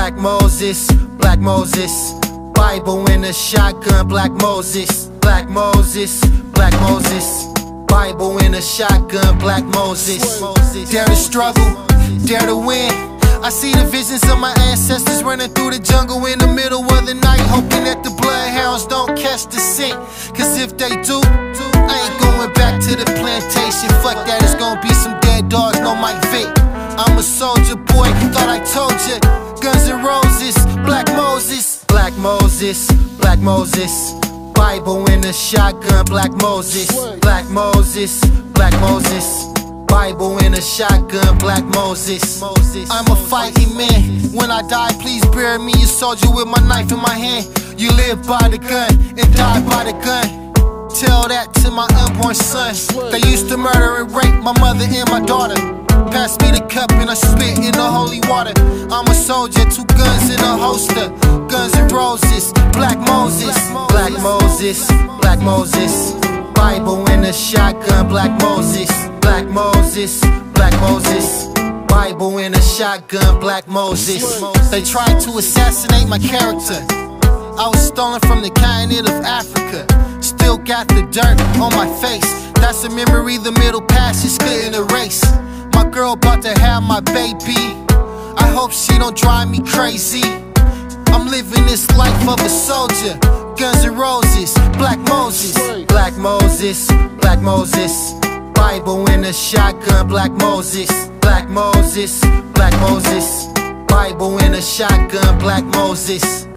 Black Moses, Black Moses. Bible in a shotgun, Black Moses, Black Moses, Black Moses. Bible in a shotgun, Black Moses. Dare to struggle, dare to win. I see the visions of my ancestors running through the jungle in the middle of the night, hoping that the bloodhounds don't catch the scent. Cause if they do, I ain't going back to the plantation. Fuck that, it's gonna be some dead dogs, no Mike Vick. I'm a soldier boy, thought I told ya. Guns and Roses, Black Moses, Black Moses, Black Moses. Bible in a shotgun, Black Moses, Black Moses, Black Moses. Bible in a shotgun, Black Moses. I'm a fighting man. When I die, please bury me a soldier with my knife in my hand. You live by the gun and die by the gun. Tell that to my unborn son. They used to murder and rape my mother and my daughter. Pass me the cup and I spit in the holy water. I'm a soldier, 2 guns in a holster. Guns and Roses, Black Moses, Black Moses, Black Moses. Bible in a shotgun, Black Moses, Black Moses, Black Moses. Bible in a shotgun, Black Moses. They tried to assassinate my character. I was stolen from the continent of Africa. Still got the dirt on my face. That's a memory the Middle Passage couldn't erase. My girl about to have my baby. I hope she don't drive me crazy. I'm living this life of a soldier. Guns and Roses, Black Moses, Black Moses, Black Moses. Bible in a shotgun, Black Moses, Black Moses, Black Moses. Bible in a shotgun, Black Moses.